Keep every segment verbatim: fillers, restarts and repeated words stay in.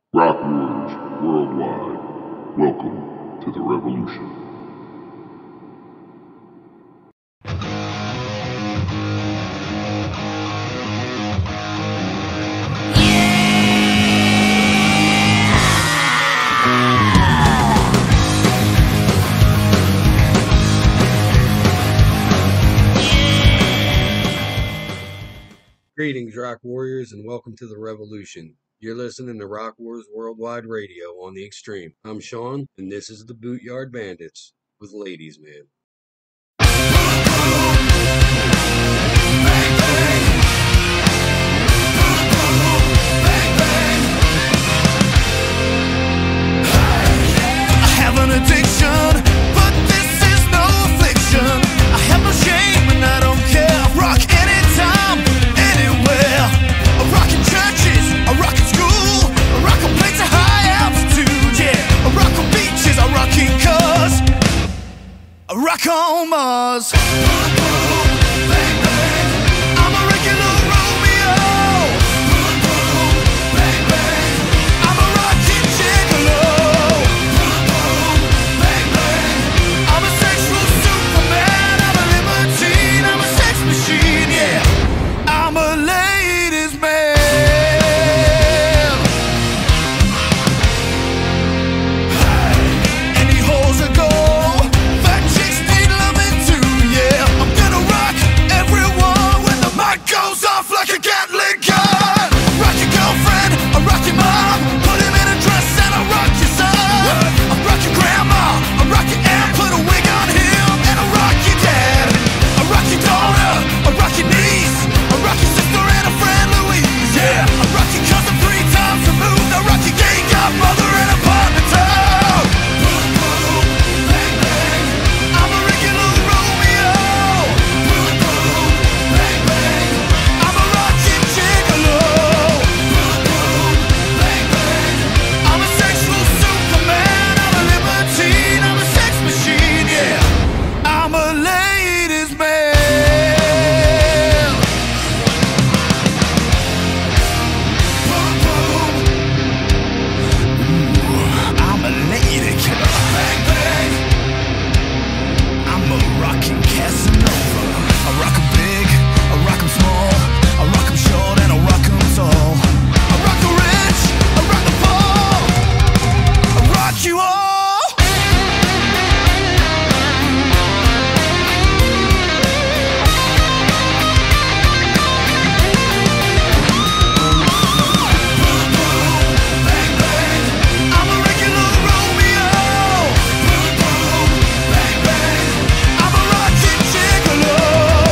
Rock Wars Worldwide. Welcome to the revolution. Greetings, Rock Warriors, and welcome to the revolution. You're listening to Rock Wars Worldwide Radio on the Extreme. I'm Sean, and this is the Bootyard Bandits with Ladies Man. I have an addiction, but this is no affliction. I have no shame and I don't care. I rock anytime, anywhere. I rock in churches, I rock in school, I rock on planes at high altitude, yeah. I rock on beaches, I rock in cars, I rock on Mars. I'm a regular Romeo. I'm a rockin' gigolo. I'm a sexual superman. I'm a libertine. I'm a sex machine, yeah. I'm a ladies' man. Any holes a go, fat chicks need loving too, yeah. I'm gonna rock everyone when the mic goes off like a Gatling gun. Rock your girlfriend, I rock your mom. Put him in a dress and I rock your son. I rock your grandma, I rock your aunt. Put a wig on him and I rock your dad. I rock your daughter, I rock your niece. I rock your sister and a friend Louise, yeah. I rock your cousin three times removed. I rock your gay godmother and a partner town. I'm a regular Romeo. I'm a rockin' gigolo. I'm a sexual superman. I'm a libertine. I'm a sex machine, yeah. I'm a ladies' man. I'm a lady killer. Bang, bang. I'm a rockin' Casanova. I rock 'em big, I rock 'em small, I rock 'em short and I rock 'em tall. I rock the rich, I rock the poor, I rock you all. I'm a regular Romeo. I'm a rockin' gigolo.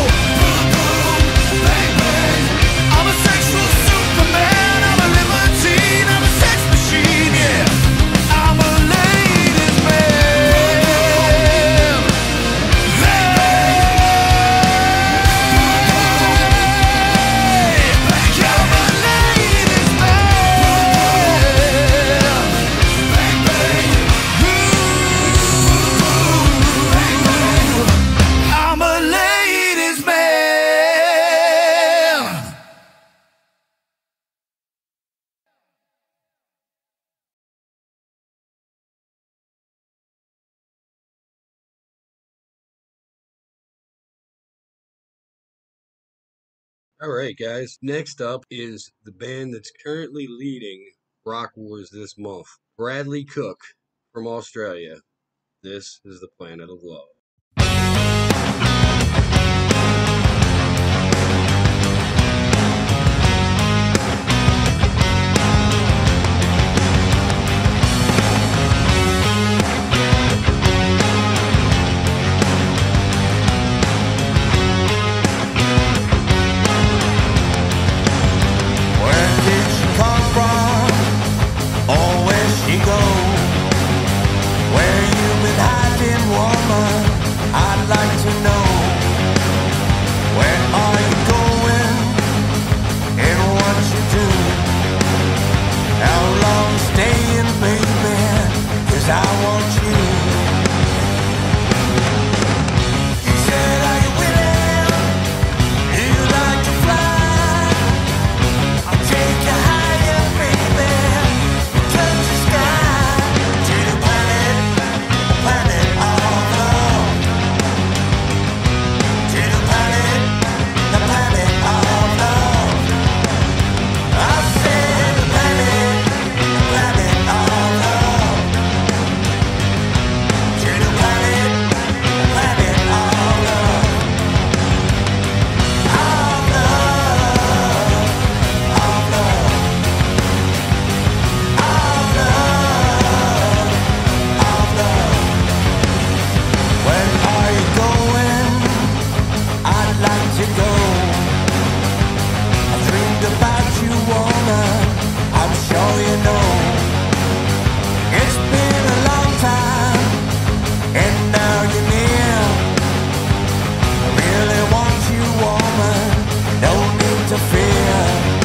I'm a sexual superman. I'm a libertine. I'm a sex machine, yeah. I'm a ladies' man. Hey, I'm a ladies' man. I'm a ladies' man. All right, guys. Next up is the band that's currently leading Rock Wars this month, Bradley Cook from Australia. This is the Planet of Love. Where did she come from? Or where she go? Where you been hiding, woman? sure you know it's been a long time, and now you're near. I really want you, woman, no need to fear.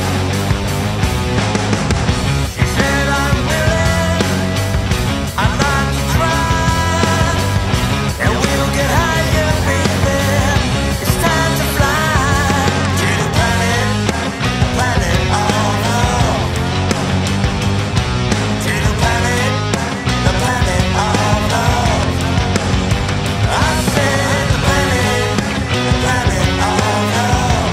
She said I'm willing, I'm not to try, and we'll get higher, baby. It's time to fly to the planet, planet of love. To the planet, the planet of love. I said the planet, the planet of love.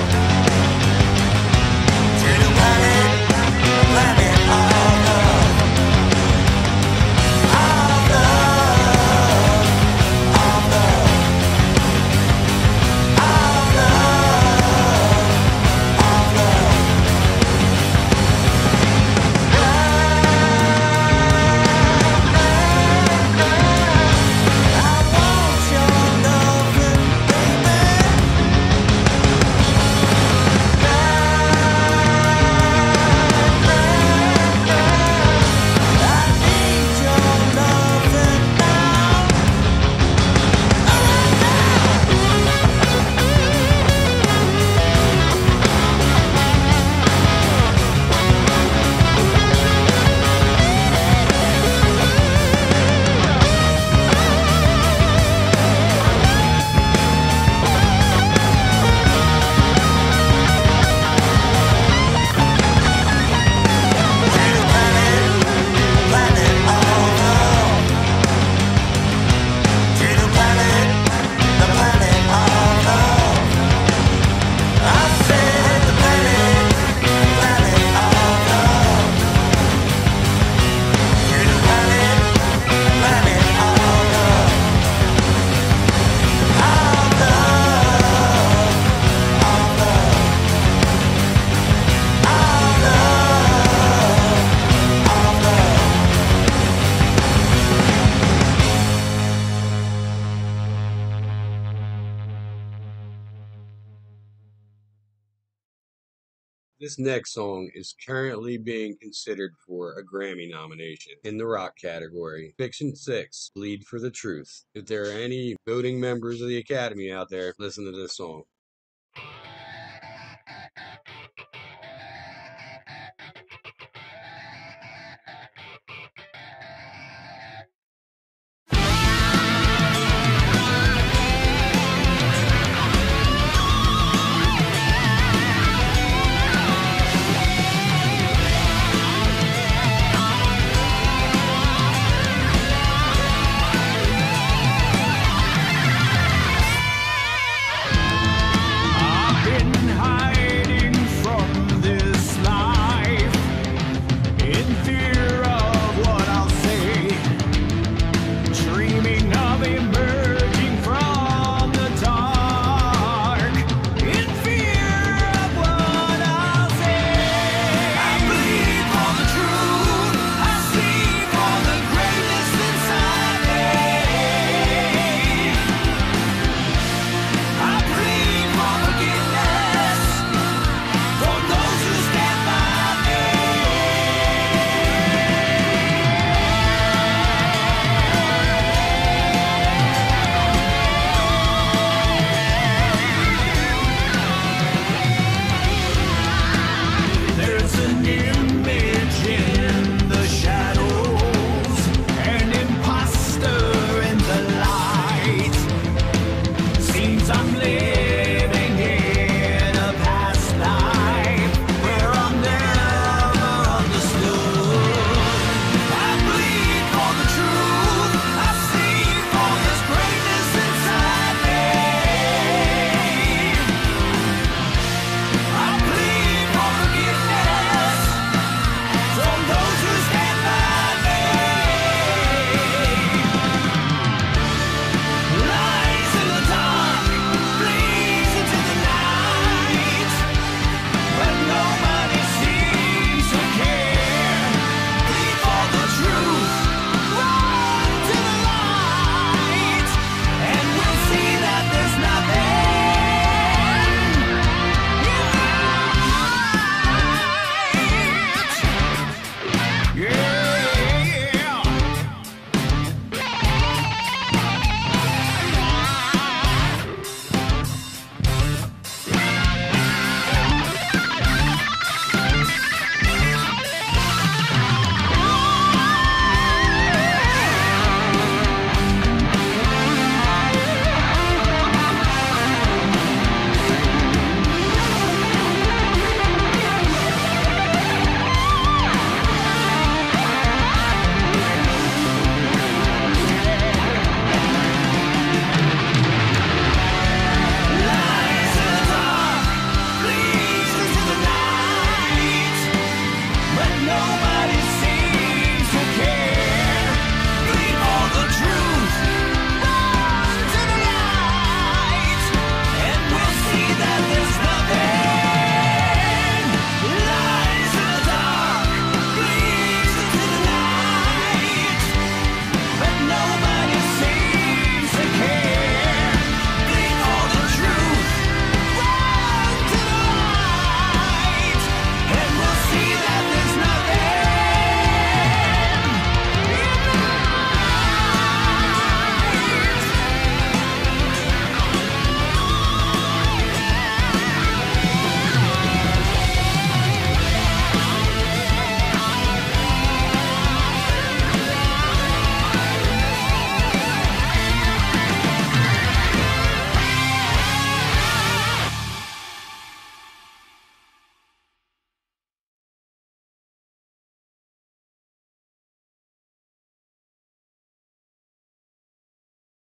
To the planet, the planet of love. Of love, of love, of love, of love. I want your loving, baby. I need your loving now. To the planet, planet of love. To the planet, the planet of love. I said the planet, planet of love. To the planet, planet of love. Of love, of love, of love, of love. This next song is currently being considered for a Grammy nomination in the rock category. Fiction six, Bleed for the Truth. If there are any voting members of the Academy out there, listen to this song. I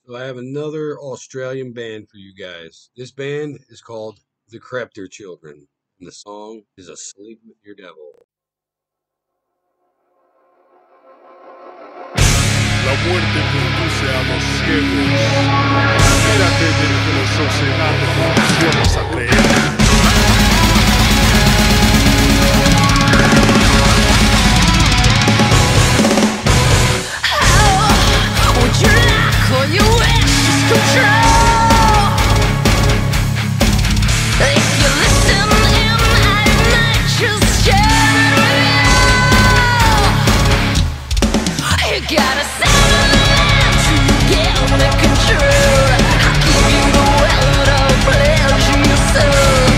So I have another Australian band for you guys. This band is called The Crepter Children, and the song is Asleep with Your Devil. La muerte conduce a los ciegos. Mírate desde los océanos con tus sueños a creer. How would you like all your wishes come true? If you listen in at night, just share with you. You gotta settle down till you get under control. I'll give you the world of pleasure you soul.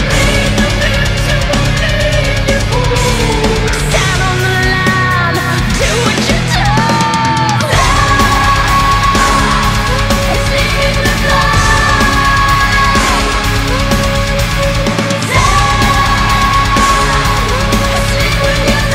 Stand on the line, do what you're told. It's leaving the blind. It's leaving your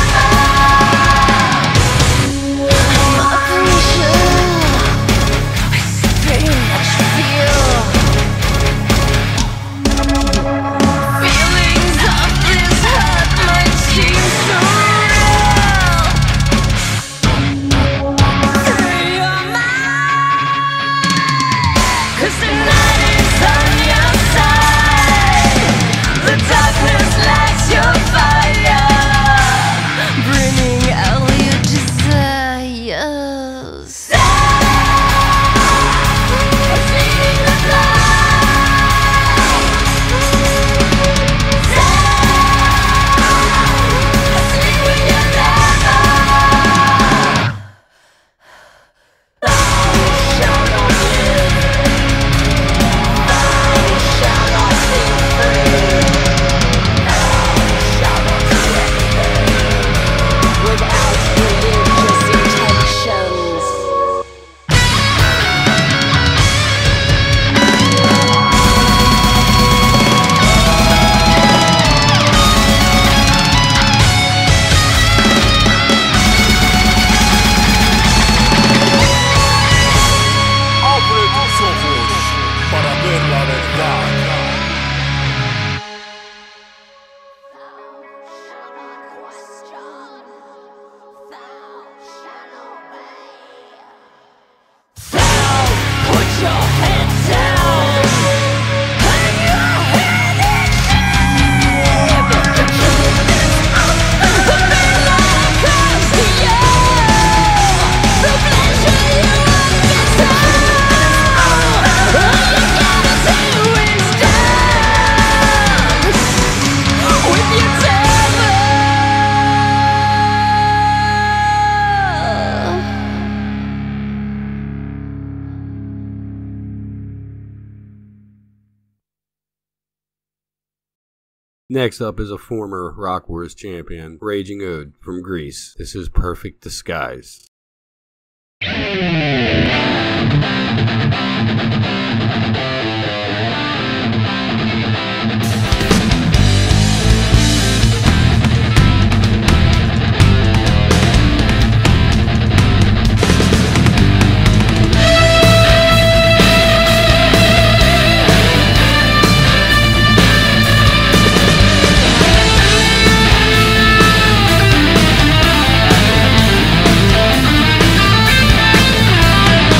Next up is a former Rock Wars champion, Raging Ode from Greece. This is Perfect Disguise. Thank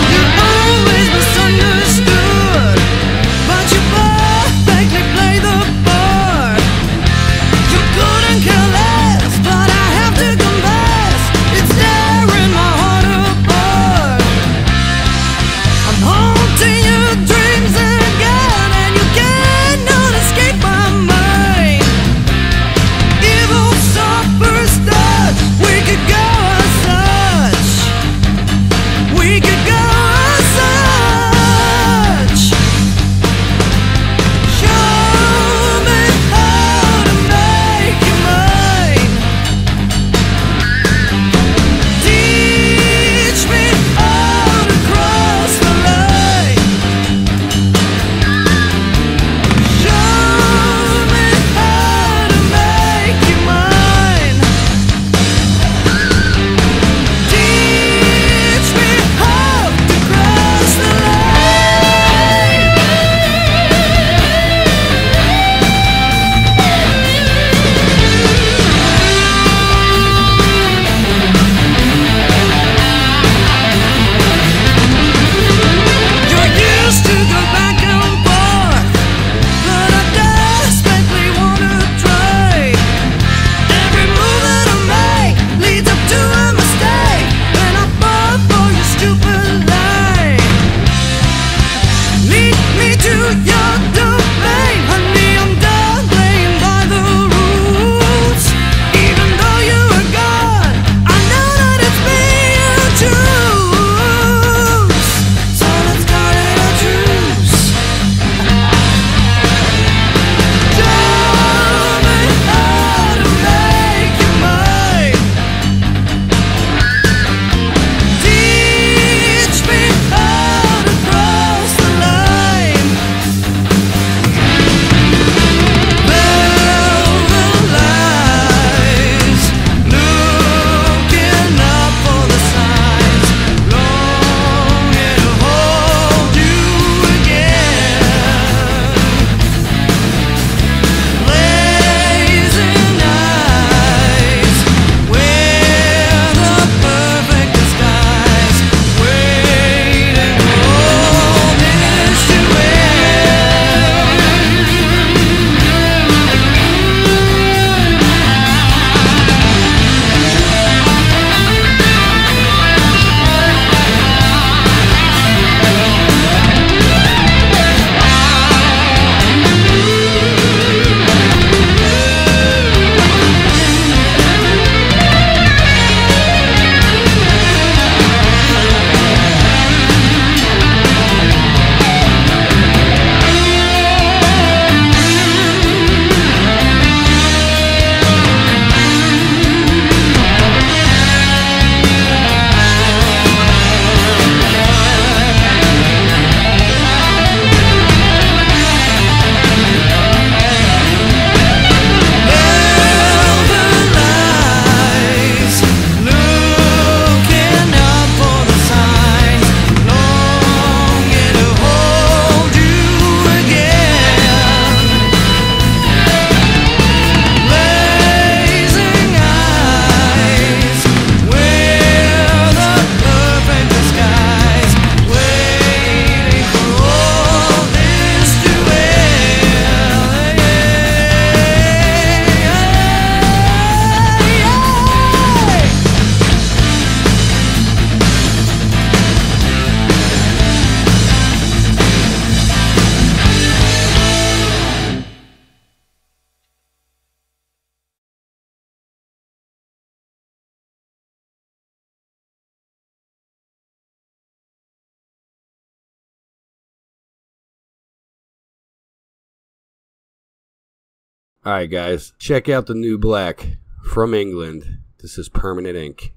Alright guys, check out the new black from England. This is Permanent Ink.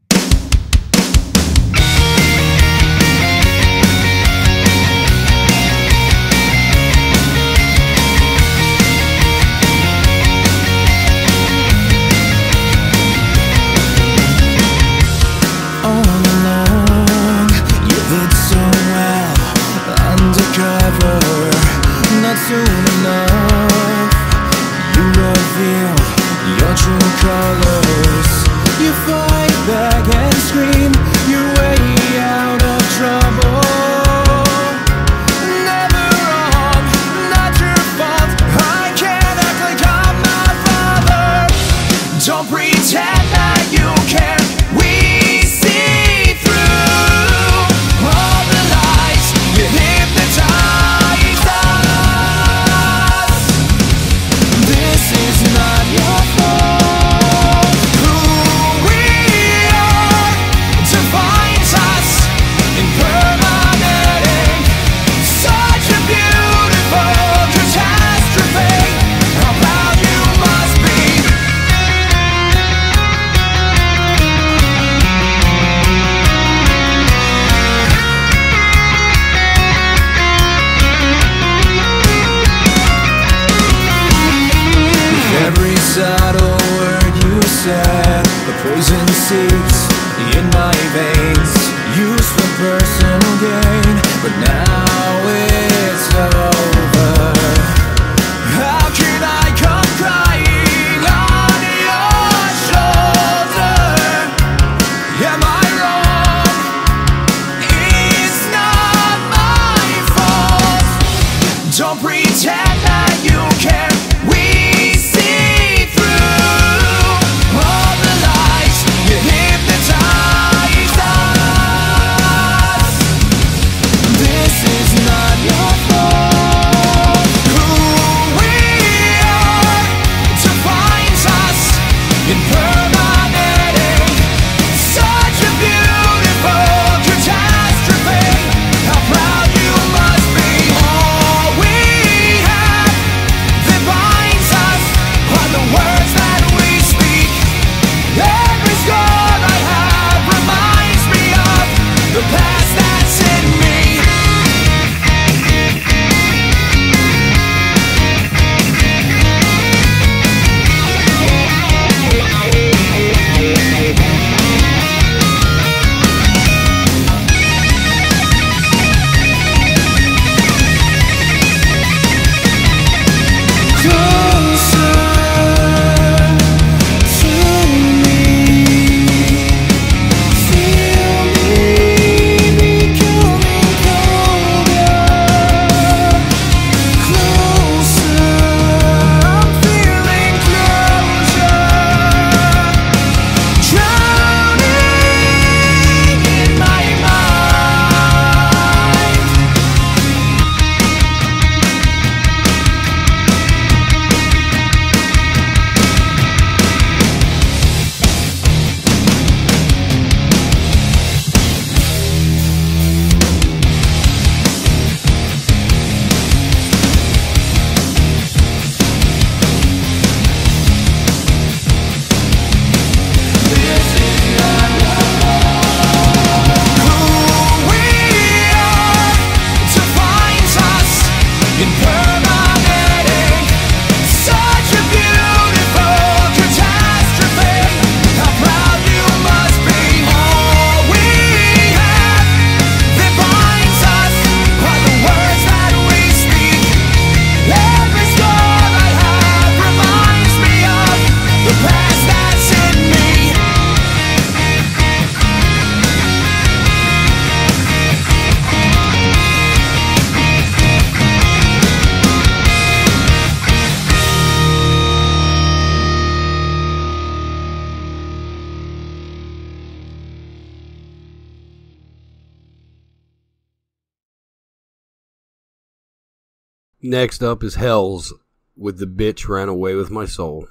Next up is Hells with The Bitch Ran Away With My Soul.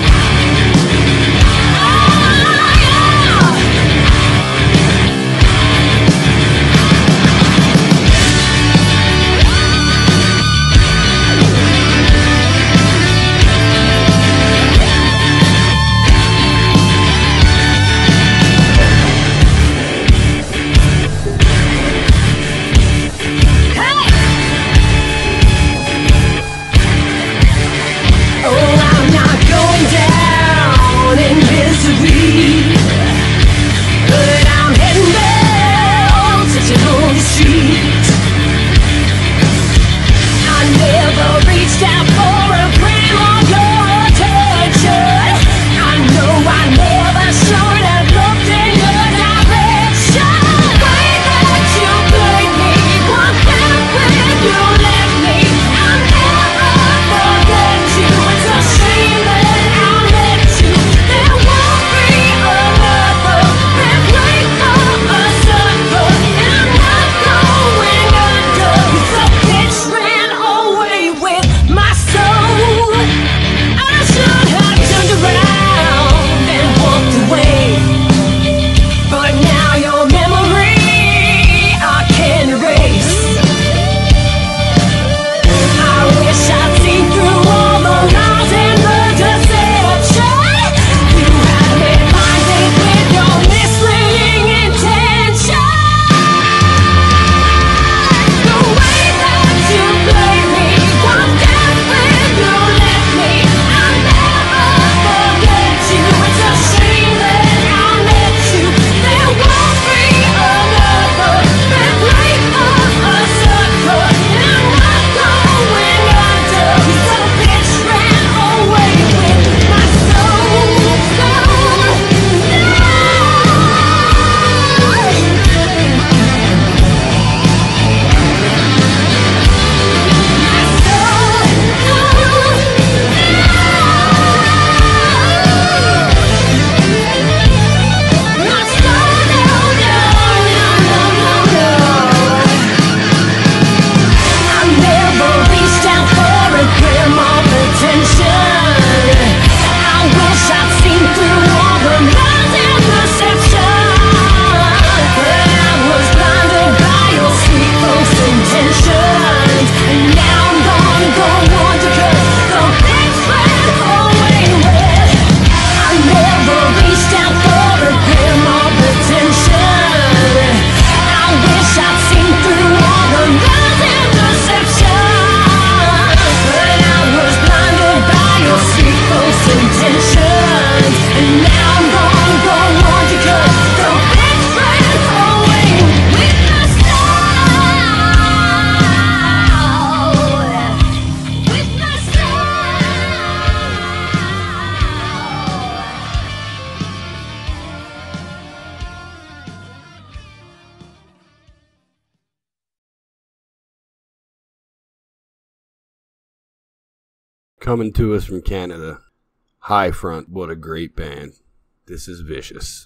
Oh, yeah. Coming to us from Canada, High Front, what a great band. This is Vicious.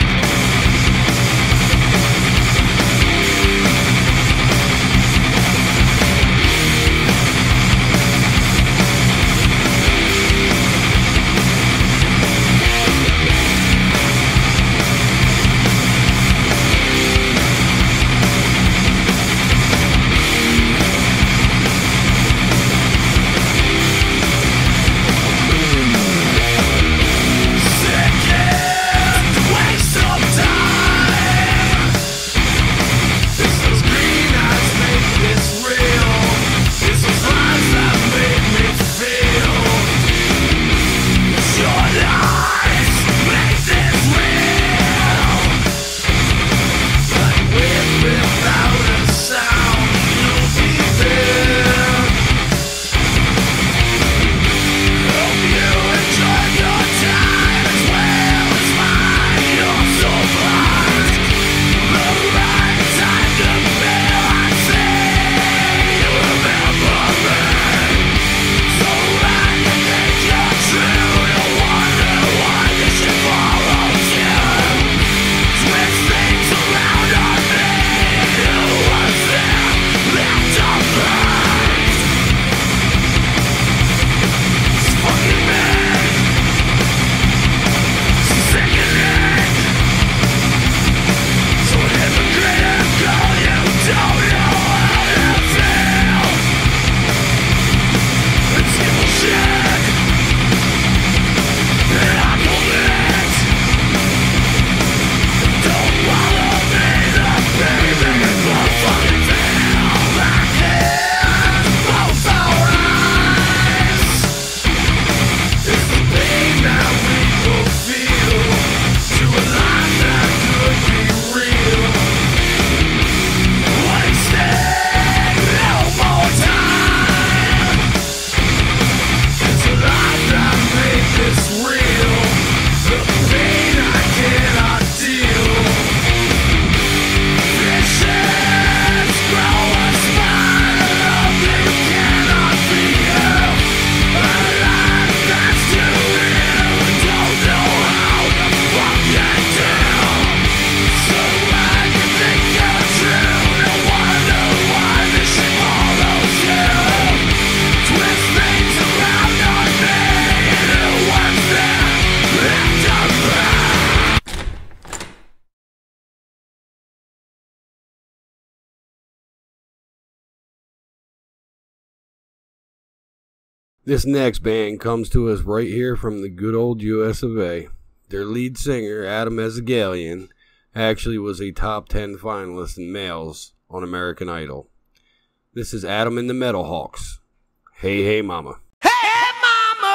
This next band comes to us right here from the good old U S of A. Their lead singer, Adam Ezegalian, actually was a top ten finalist in males on American Idol. This is Adam and the Metal Hawks. Hey, hey, mama. Hey, hey, mama,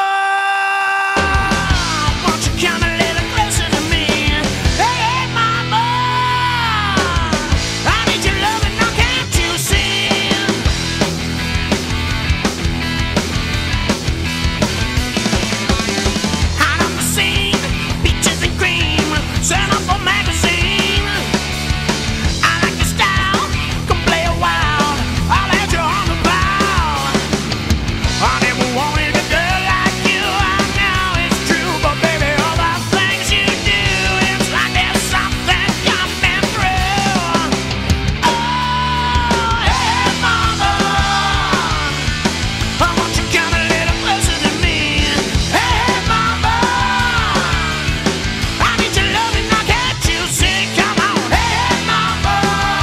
won't you come a little closer to me? Hey, hey, mama, I need your love and now can't you see? Out on the scene, peaches and cream, send off a magazine. I like your style, come play a while, I'll let you on the bow. I never wanted a girl like you, I know it's true, but baby, all the things you do, it's like there's something coming through. Oh, hey, mama, I want you come a little closer to me. Hey, mama, I need your loving, now can't you see? Come on, hey, mama,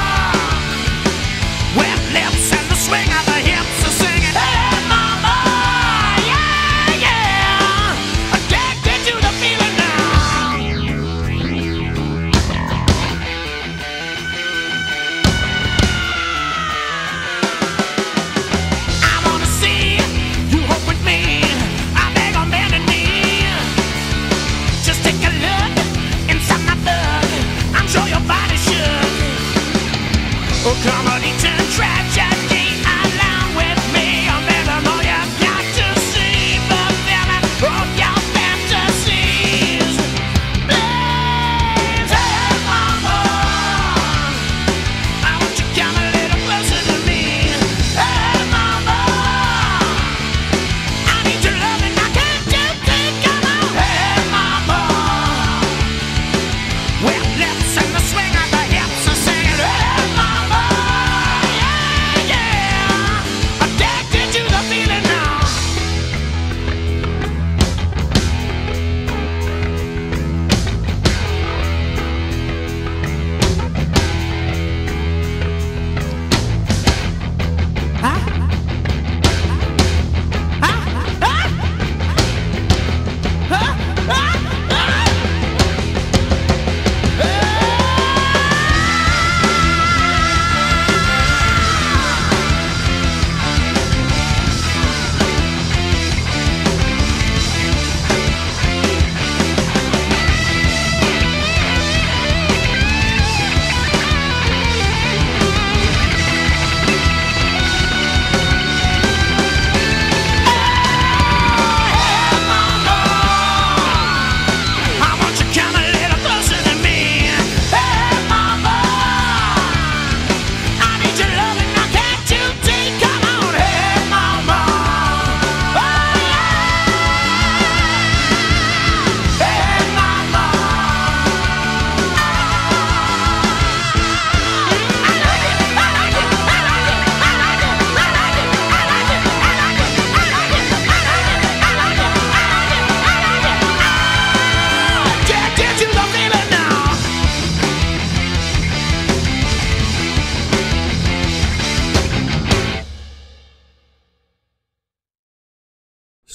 wet lips and the swing of the hips are singing. Hey, mama, yeah, yeah, addicted to the feeling now. I wanna see you hope with me. I beg on bended knee. Just take a look inside my book. I'm sure your body should. Oh, come on, each and tragedy along with me. I'm never more you got to see the feeling of your fantasies. Please, hey, mama, I want you come a little closer to me. Hey, mama, I need your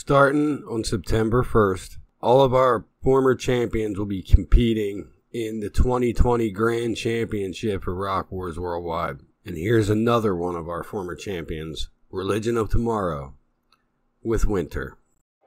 Starting on September first, all of our former champions will be competing in the twenty twenty Grand Championship for Rock Wars Worldwide. And here's another one of our former champions, Religion of Tomorrow, with Winter.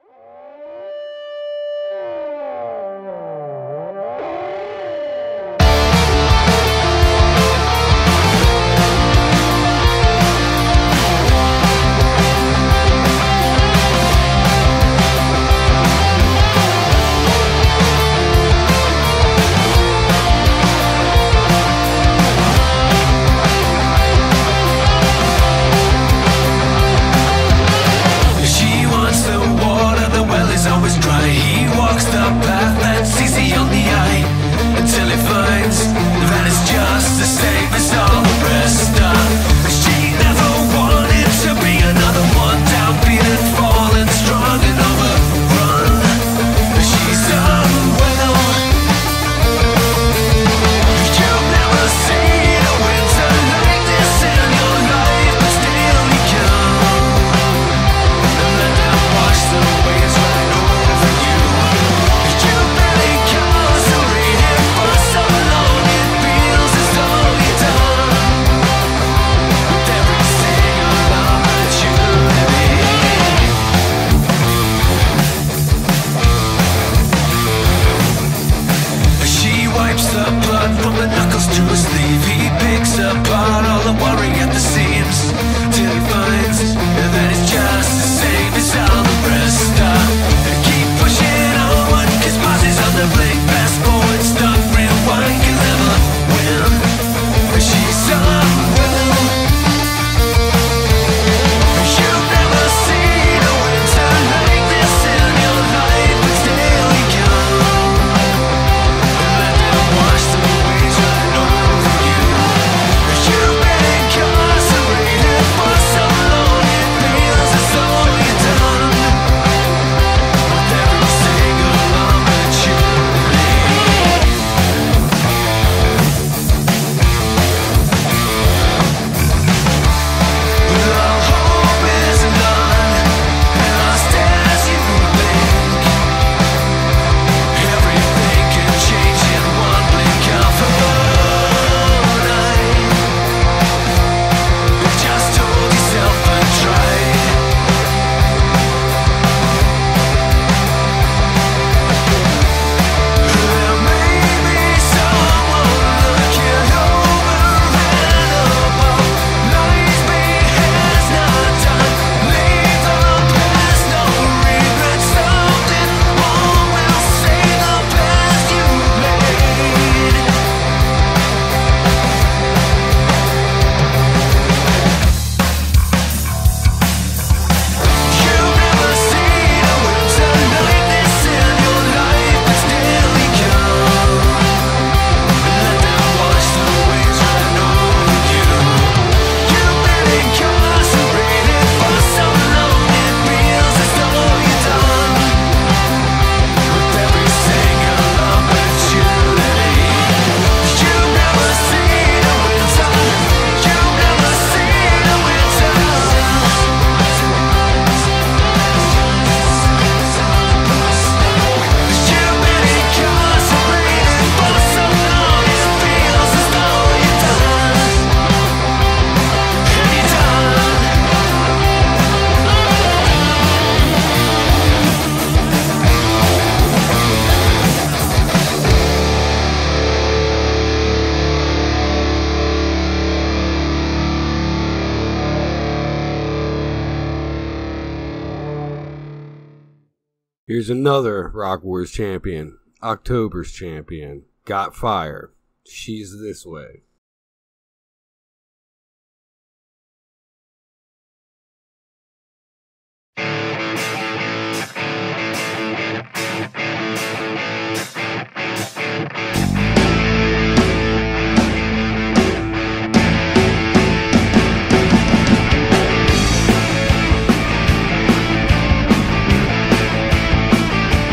Here's another Rock Wars champion, October's champion, Got Fire. She's This Way.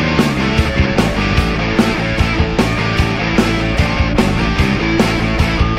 Thank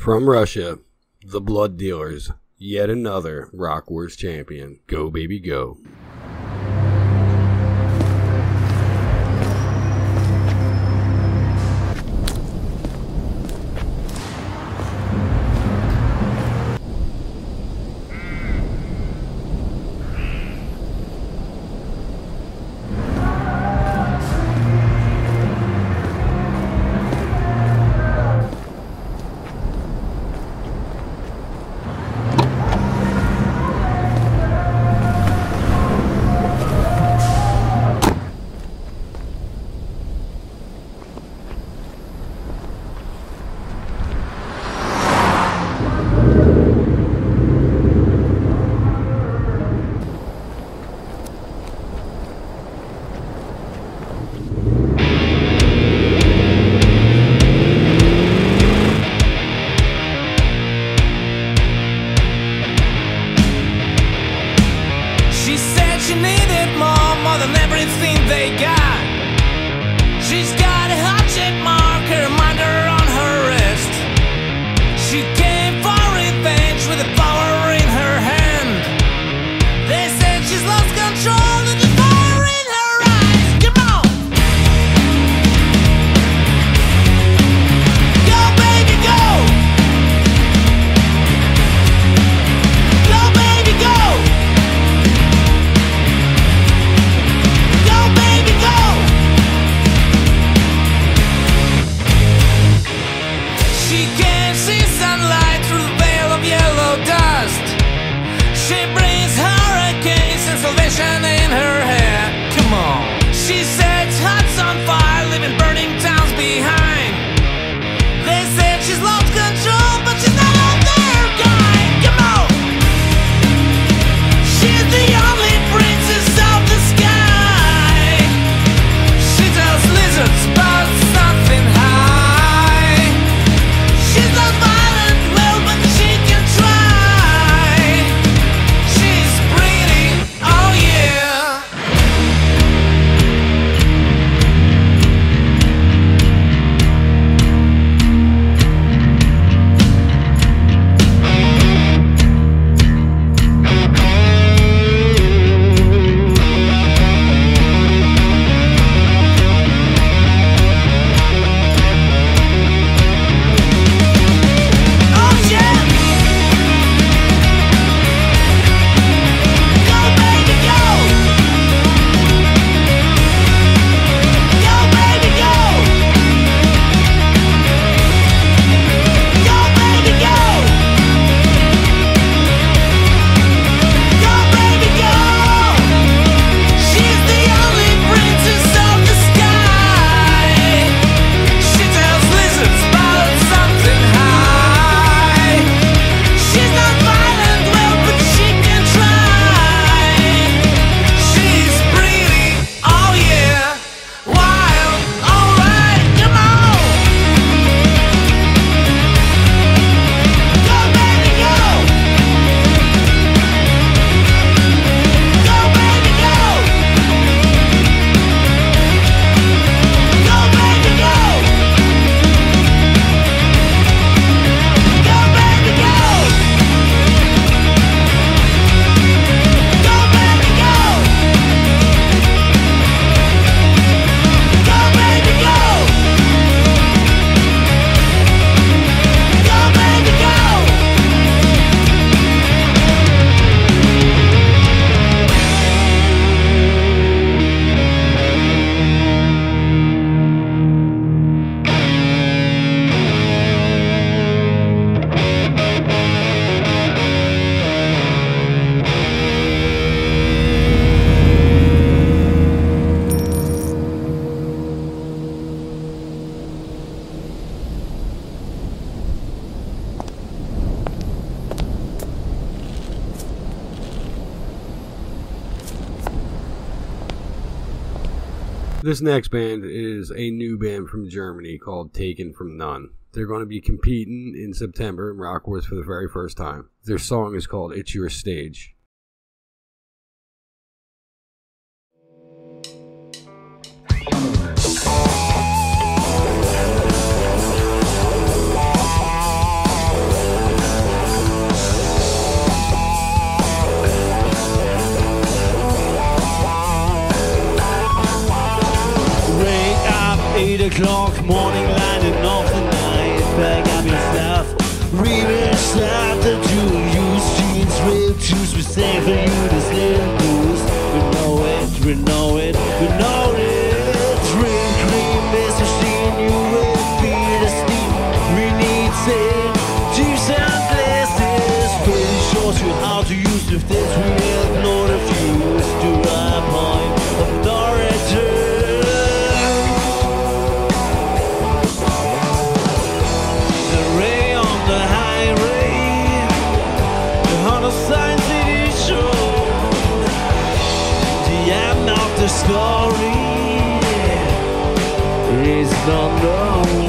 From Russia, the Blood Dealers, yet another Rock Wars champion. Go, baby, go. This next band is a new band from Germany called Taken From None. They're going to be competing in September in Rock Wars for the very first time. Their song is called It's Your Stage. same. Chiefs and glasses, pretty shows you how to use the things we have not refused to a point of no return. The ray on the highway, the hundred signs it is show. The end of the story is not known.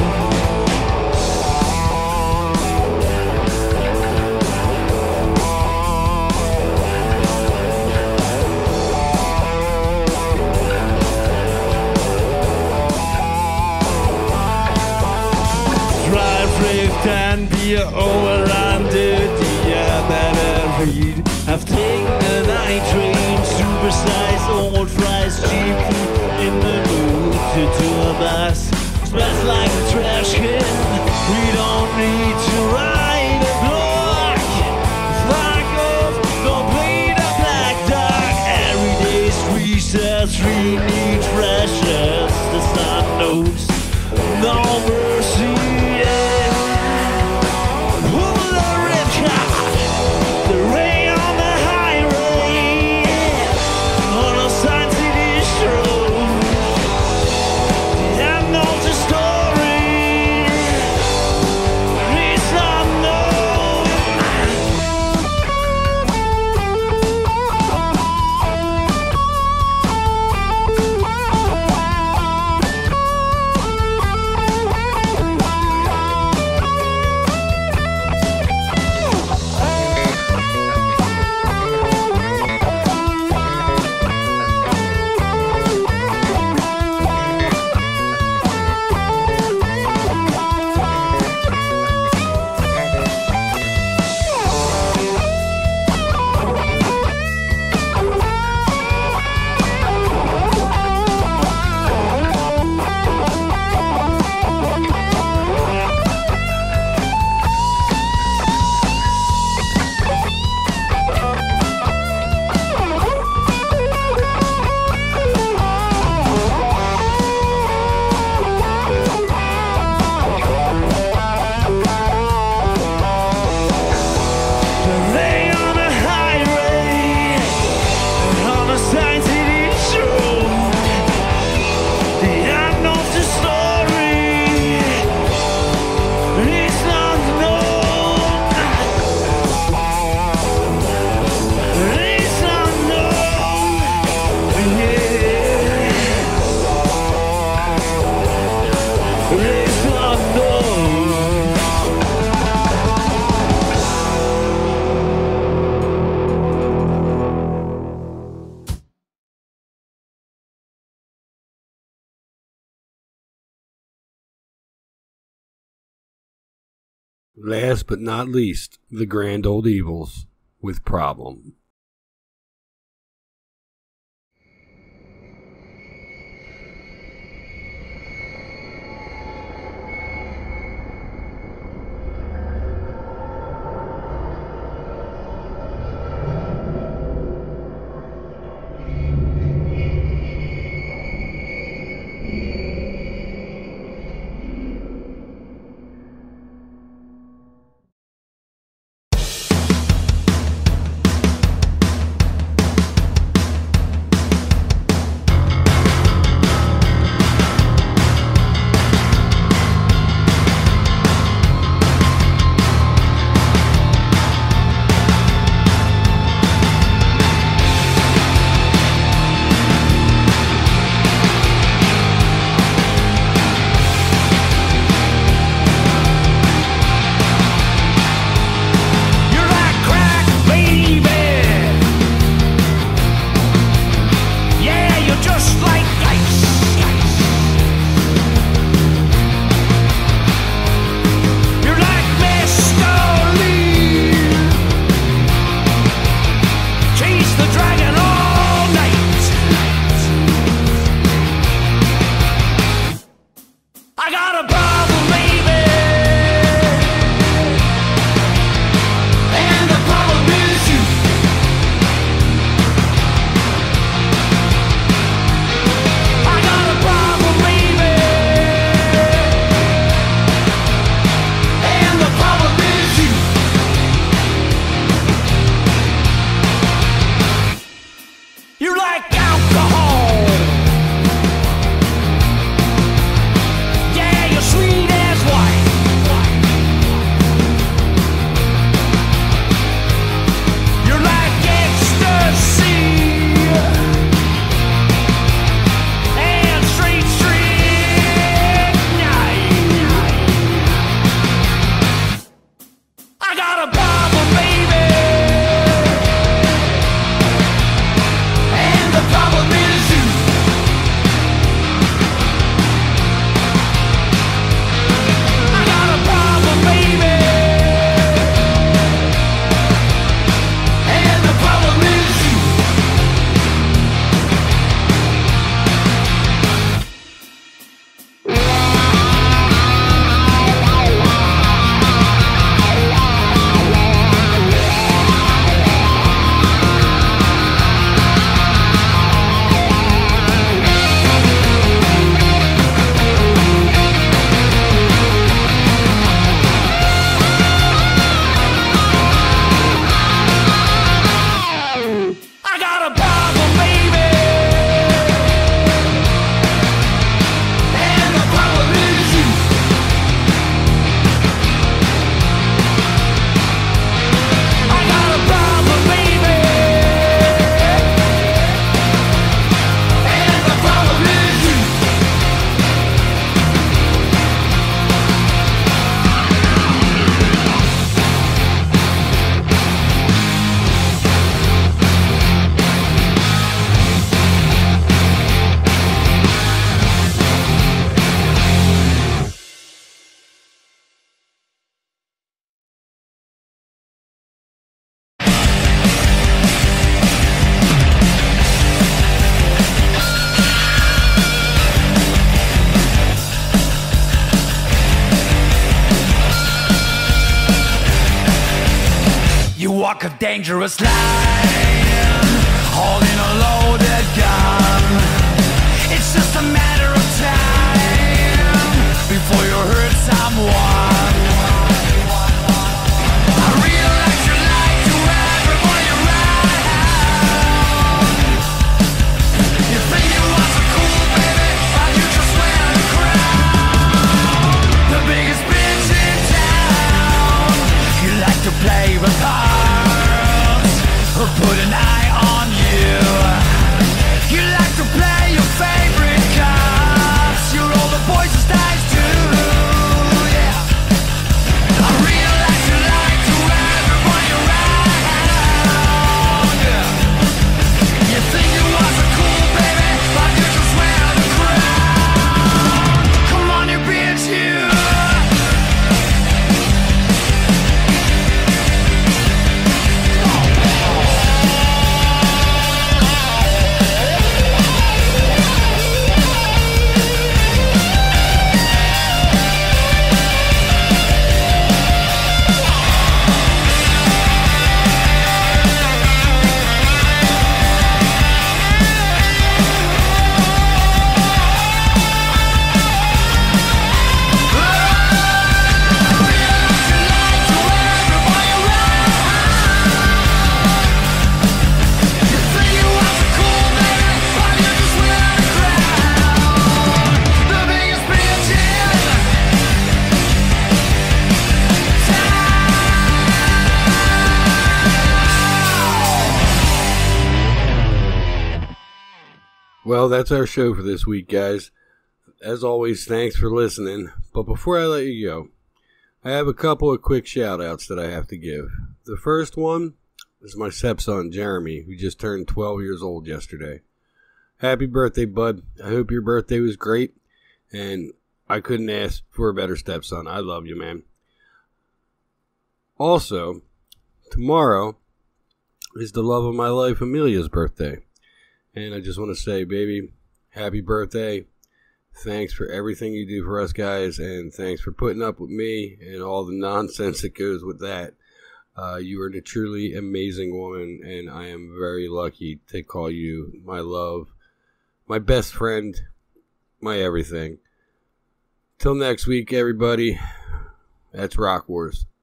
And beer over under the better read. I've taken a night train, supersized old fries, cheap food in the mood to do a bus. Smells like a trash can. We don't need to ride a block. Fuck off, don't play the black dog. Every day's research, we need freshers. The sun knows no mercy. Last but not least, the Grand Old Evils with Problem. walk a dangerous line, holding a loaded gun. It's just a matter of time before you hurt someone. I realize you like to everyone you're around. You think you are so cool, baby, but you just wear the crown. The biggest bitch in town. You like to play with cards, or put an eye on you. You like to play your favorite cards. You roll the poison's dice too, yeah. I realize you like to everyone you're around, yeah. You think you are so cool, baby, but you just wear the crown. Come on, you bitch, you. Well, that's our show for this week, guys. As always, thanks for listening. But before I let you go, I have a couple of quick shout-outs that I have to give. The first one is my stepson, Jeremy, who just turned twelve years old yesterday. Happy birthday, bud. I hope your birthday was great, and I couldn't ask for a better stepson. I love you, man. Also, tomorrow is the love of my life, Amelia's birthday. And I just want to say, baby, happy birthday. Thanks for everything you do for us guys, and thanks for putting up with me and all the nonsense that goes with that. Uh, you are a truly amazing woman, and I am very lucky to call you my love, my best friend, my everything. Till next week, everybody, that's Rock Wars.